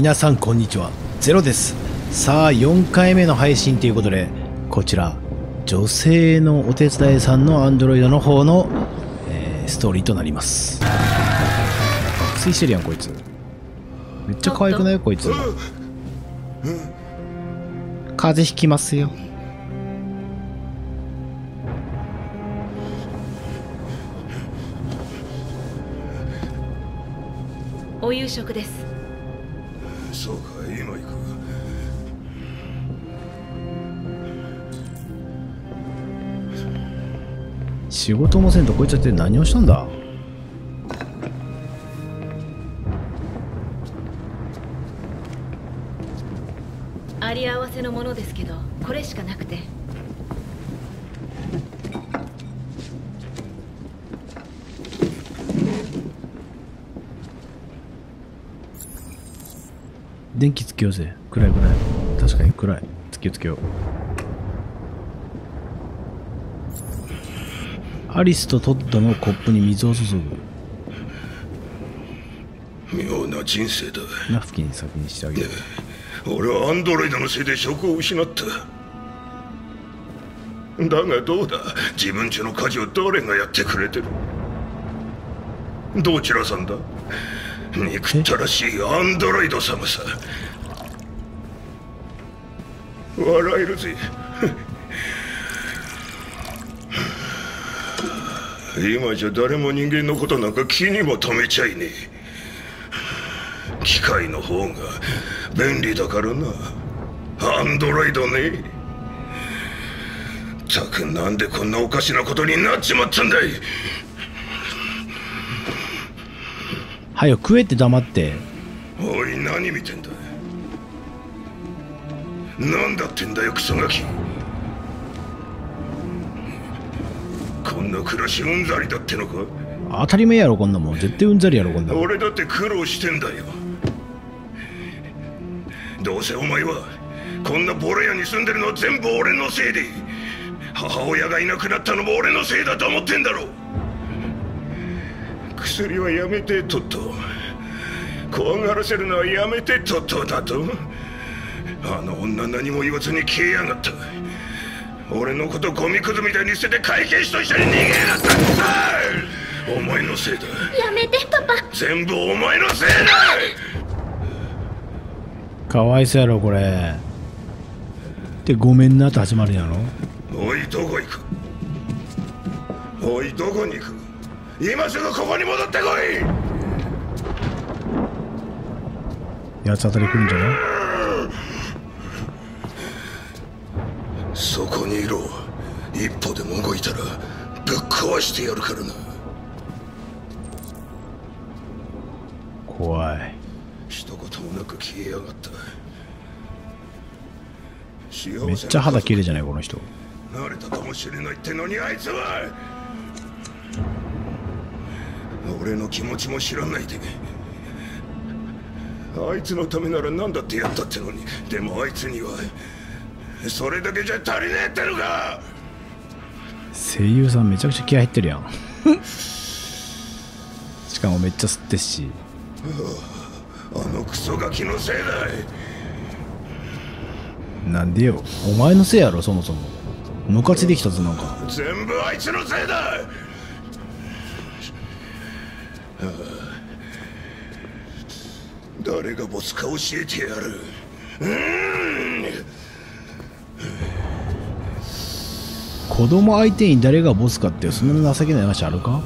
皆さんこんにちは、ゼロです。さあ4回目の配信ということで、こちら女性のお手伝いさんのアンドロイドの方の、ストーリーとなります。爆睡してるやんこいつ。めっちゃ可愛くないこいつ。風邪ひきますよ。 お夕食です。 そうか、今行く。 仕事もせんとこいつって何をしたんだ。 あり合わせのものですけど、これしかなくて。 電気つけようぜ。暗い暗い。確かに暗い。つけようつけよう。アリスとトッドのコップに水を注ぐ。 妙な人生だ。 ナフキン先にしてあげる。 俺はアンドロイドのせいで職を失った。だがどうだ、自分家の家事を誰がやってくれてる。どちらさんだ。憎ったらしいアンドロイド様さ。笑えるぜ。今じゃ誰も人間のことなんか気にも留めちゃいねえ。機械の方が便利だからな。アンドロイドね。たくなんでこんなおかしなことになっちまったんだい。 はよ食えって黙って。 おい、何見てんだ。なんだってんだよクソガキ。こんな暮らしうんざりだってのか。 当たり前やろこんなもん。絶対うんざりやろこんなもん。 俺だって苦労してんだよ。どうせお前はこんなボロ屋に住んでるのは全部俺のせいで、母親がいなくなったのも俺のせいだと思ってんだろ。薬はやめてトット。怖がらせるのはやめてトットだと。あの女何も言わずに消えやがった。俺のことゴミくずみたいに捨てて会計士と一緒に逃げやがった。お前のせいだ。 やめてパパ。 全部お前のせいだ。 かわいそうやろこれ。でごめんなって始まるんやろ。 おい、どこ行く。おい、どこに行く。今すぐここに戻ってこい。 八つ当たり来るんじゃない。 そこにいろ。一歩でも動いたらぶっ壊してやるからな。 怖い。 一言もなく消えやがった。 めっちゃ肌綺麗じゃないこの人。 慣れたかもしれないってのにあいつは俺の気持ちも知らないで。あいつのためなら何だってやったってのに。でもあいつにはそれだけじゃ足りねえってのか。 声優さんめちゃくちゃ気合入ってるやんしかもめっちゃ吸ってっし。 あのクソガキのせいだ。 なんでよ。お前のせいやろそもそも。ムカついてきたぞなんか。 全部あいつのせいだ。誰がボスか教えてやる。 子供相手に誰がボスかってそんな情けない話あるか。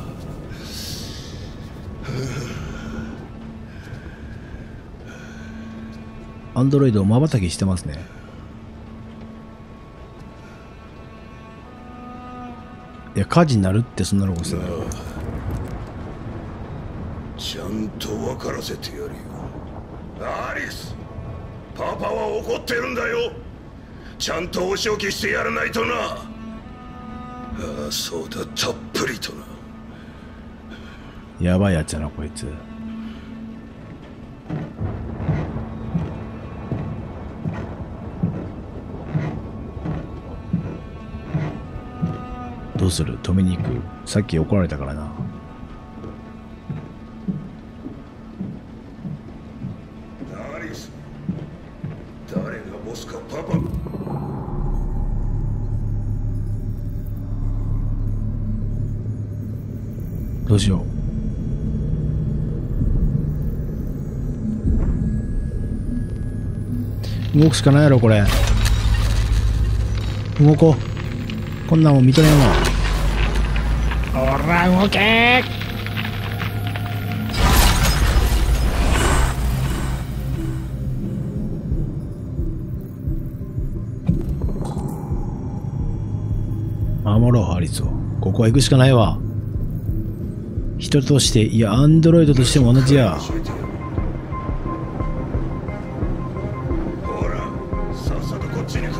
アンドロイドを瞬きしてますね。いや火事になるってそんなのこそ。 ちゃんと分からせてやるよ。アリス、パパは怒ってるんだよ。ちゃんとお仕置きしてやらないとな。ああ、そうだ、たっぷりとな。 やばいやつやなこいつ。どうする。止めに行く。さっき怒られたからな。 アリス、 どうしよう。動くしかないやろ、これ。動こう。こんなんもん認めんわ。おら、動けー。守ろう、ハリスを。ここは行くしかないわ。人として、いや、アンドロイドとしても同じや。 ほら、さっさとこっちに来い。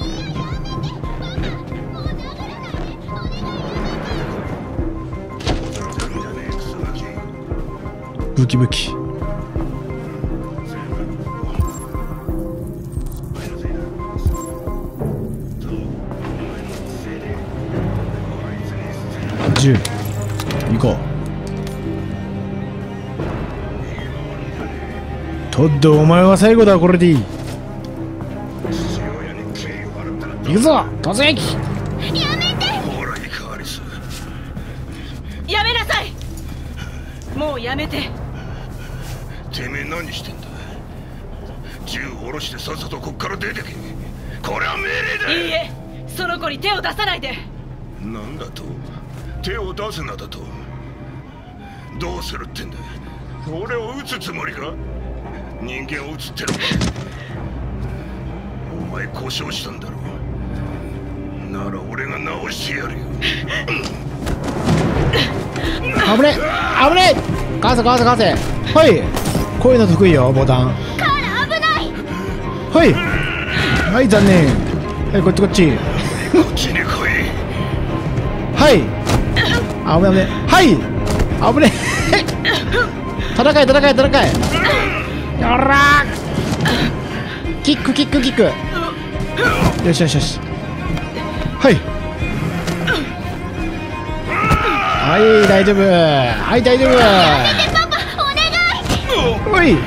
ブキブキ。10行こう。トッド、お前は最後だ。これでいい。行くぞ、突撃。 やめて。 ほら、イカアリス。 やめなさい。もうやめて。 てめえ何してんだ。銃を下ろしてさっさとこっから出てけ。これは命令だ。 いいえ、その子に手を出さないで。 なんだと。手を出すなだと。どうするってんだ。俺を撃つつもりか。人間を撃つってのか。お前故障したんだろう。なら俺が直してやるよ。 危ね危ねえ。かわせかわせかわせ。はい、こういうの得意よ。ボタン。 カーラ危ない。 はいはい、残念。はい、こっちこっち。 こっちに来い。 はい、危ね危ね。はい危ね戦え戦え戦え。よらー、キックキックキック。よしよしよし。はいはい、大丈夫。はい、大丈夫。 パパお願い。 おい、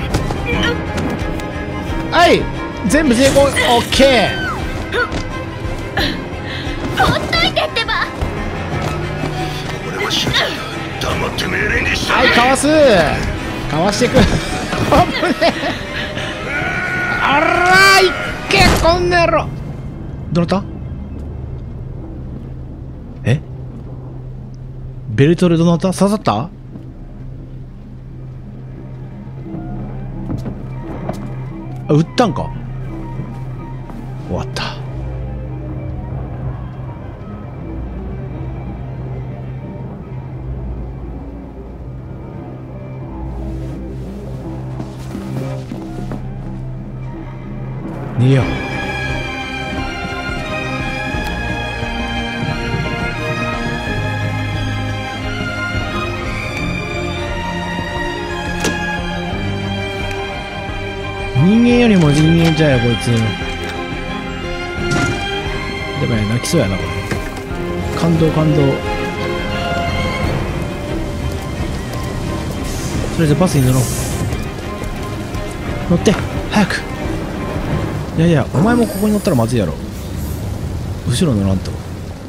はい、全部成功。オッケー。 ほっといてってば。 俺は死んだ。黙って命令にして。 はい、かわす。かわしていく。危ねえ。あら、いっけ、こんな野郎。どうなった？え？ベルトでどうなった？刺さった？あ、撃ったんか。終わった。逃げよう。人間よりも人間じゃよ、こいつ。でもね、泣きそうやな、これ。感動感動。とりあえずバスに乗ろう。乗って、早く。いやいや、お前もここに乗ったらまずいやろ。後ろ乗らんと。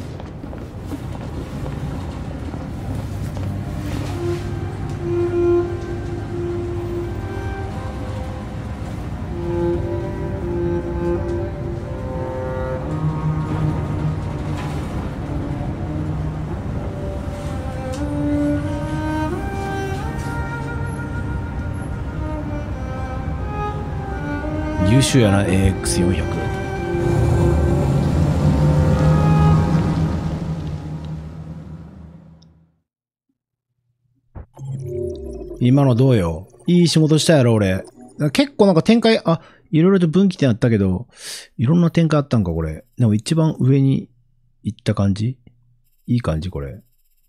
優秀やな、 AX400。今のどうよ。いい仕事したやろ、俺。結構なんか展開、あ、いろいろと分岐点あったけど、いろんな展開あったんか、これ。でも一番上に行った感じ？いい感じ、これ。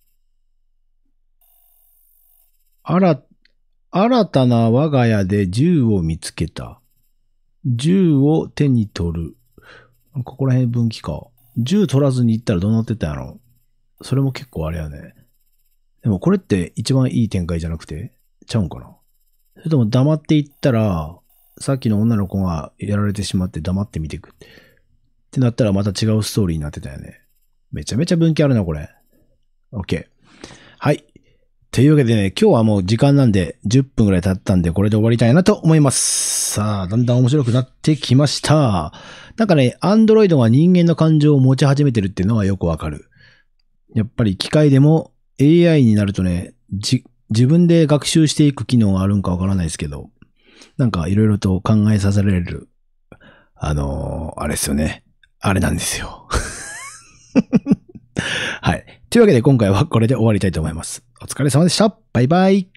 新たな我が家で銃を見つけた。銃を手に取る。ここら辺分岐か。銃取らずに行ったらどうなってたんやろ。それも結構あれやね。でもこれって一番いい展開じゃなくてちゃうんかな。それとも黙っていったら、さっきの女の子がやられてしまって黙って見ていく。ってなったらまた違うストーリーになってたよね。めちゃめちゃ分岐あるな、これ。OK。はい。 というわけでね、今日はもう時間なんで10分ぐらい経ったんでこれで終わりたいなと思います。さあ、だんだん面白くなってきました。なんかね、アンドロイドが人間の感情を持ち始めてるっていうのはよくわかる。やっぱり機械でも AI になるとね、自分で学習していく機能があるんかわからないですけど、なんかいろいろと考えさせられる、あれですよね。あれなんですよ。はい。というわけで今回はこれで終わりたいと思います。お疲れ様でした。バイバイ。